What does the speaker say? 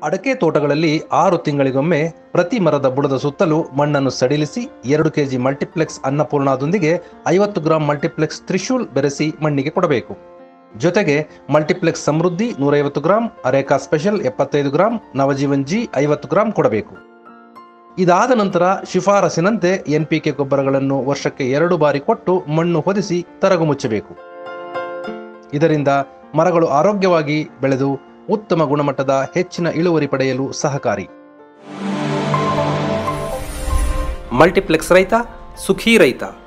ಅಡಕೆ ತೋಟಗಳಲ್ಲಿ 6 ತಿಂಗಳಿಗೊಮ್ಮೆ ಪ್ರತಿ ಮರದ ಬುಡದ ಸುತ್ತಲೂ ಮಣ್ಣನ್ನು ಸಡಿಲಿಸಿ 2 ಕೆಜಿ ಮಲ್ಟಿಪ್ಲೆಕ್ಸ್ ಅನ್ನಪೂರ್ಣದೊಂದಿಗೆ 50 ಗ್ರಾಂ ಮಲ್ಟಿಪ್ಲೆಕ್ಸ್ ತ್ರಿಶೂಲ್ ಬೆರೆಸಿ ಮಣ್ಣಿಗೆ ಕೊಡಬೇಕು. ಜೊತೆಗೆ multiplex Samruddhi 150 gram, areca special 75 gram, Navjeevan G 50 gram ಕೊಡಬೇಕು. ಇದಾದ ನಂತರ ಶಿಫಾರಸಿನಂತೆ NPK ಗೊಬ್ಬರಗಳನ್ನು ವರ್ಷಕ್ಕೆ 2 ಬಾರಿ ಕೊಟ್ಟು ಮಣ್ಣು ಹೊದಿಸಿ ತರಗು ಮುಚ್ಚಬೇಕು. ಇದರಿಂದ ಮರಗಳು ಆರೋಗ್ಯವಾಗಿ ಬೆಳೆದು ಉತ್ತಮ ಗುಣಮಟ್ಟದ ಹೆಚ್ಚಿನ ಇಳುವರಿ ಪಡೆಯಲು ಸಹಕಾರಿ. ಮಲ್ಟಿಪ್ಲೆಕ್ಸ್ ರೈತ ಸುಖಿ ರೈತ.